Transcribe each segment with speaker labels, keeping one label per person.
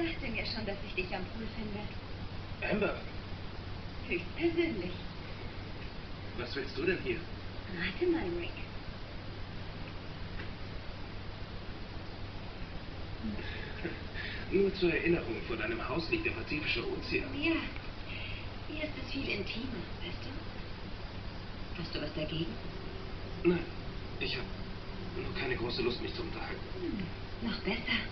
Speaker 1: sagte mir schon, dass ich dich am Pool finde.
Speaker 2: Amber,
Speaker 1: Höchstpersönlich.
Speaker 2: was willst du denn hier?
Speaker 1: Rate mal, Rick.
Speaker 2: Nur zur Erinnerung, vor deinem Haus liegt der Pazifische Ozean.
Speaker 1: Ja, hier ist es viel intimer, weißt du? Hast du was dagegen?
Speaker 2: Nein, ich habe nur keine große Lust, mich zu unterhalten.
Speaker 1: Noch besser.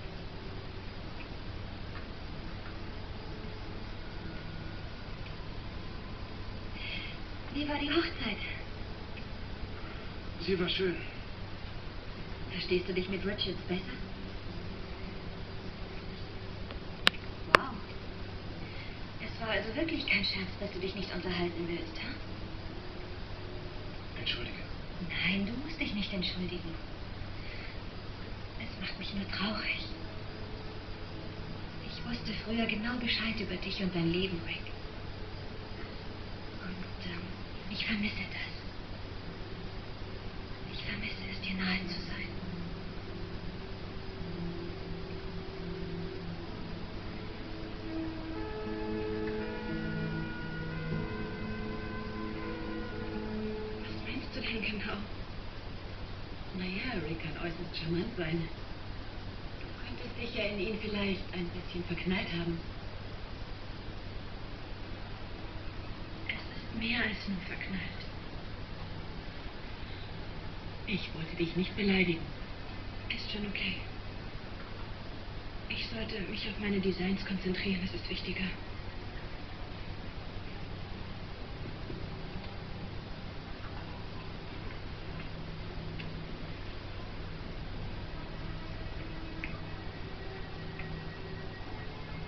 Speaker 1: Wie war die Hochzeit?
Speaker 2: Sie war schön.
Speaker 1: Verstehst du dich mit Richards besser? Wow. Es war also wirklich kein Scherz, dass du dich nicht unterhalten willst, ha?
Speaker 2: Entschuldige.
Speaker 1: Nein, du musst dich nicht entschuldigen. Es macht mich nur traurig. Ich wusste früher genau Bescheid über dich und dein Leben, Rick. Und ich vermisse das. Ich vermisse es, dir nahe zu sein. Was meinst du denn genau? Naja, Rick kann äußerst charmant sein. Du könntest dich ja in ihn vielleicht ein bisschen verknallt haben. Es ist mehr als nur verknallt. Ich wollte dich nicht beleidigen. Ist schon okay. Ich sollte mich auf meine Designs konzentrieren, das ist wichtiger.